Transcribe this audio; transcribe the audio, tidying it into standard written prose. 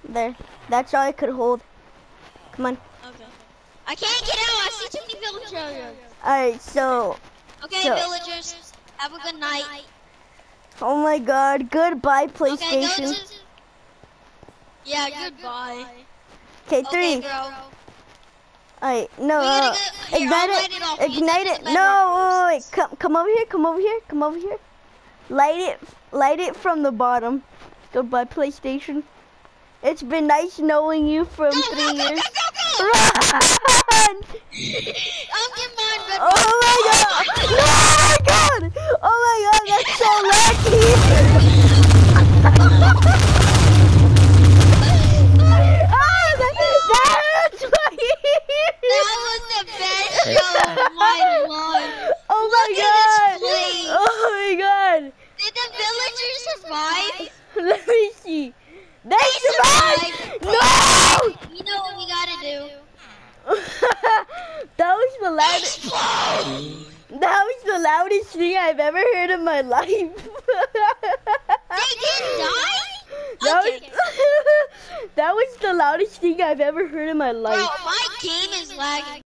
There. That's all I could hold. Come on. Okay. I can't get out. I see too many villagers. Alright, so. Okay, villagers. Have a good night. Oh my god. Goodbye, Okay, go PlayStation. to... Yeah, goodbye. Okay, Okay, 3. bro. Alright, no, Here, ignite I'll it. light it off. Ignite it. No, wait. Come over here. Come over here. Come over here. Light it from the bottom. Goodbye, PlayStation. It's been nice knowing you from 3 years. Run! I'll get mine, but Oh my god! No, my god! Oh my god, that's so lucky! That's my ear! that was the best show of my life. Oh my Look at god! this place. Oh my god! Did the villagers survive? Let me see. They survived! No! You know what we gotta do? That was the loudest. That was the loudest thing I've ever heard in my life. They didn't die? That was the loudest thing I've ever heard in my life. Bro, my game is lagging.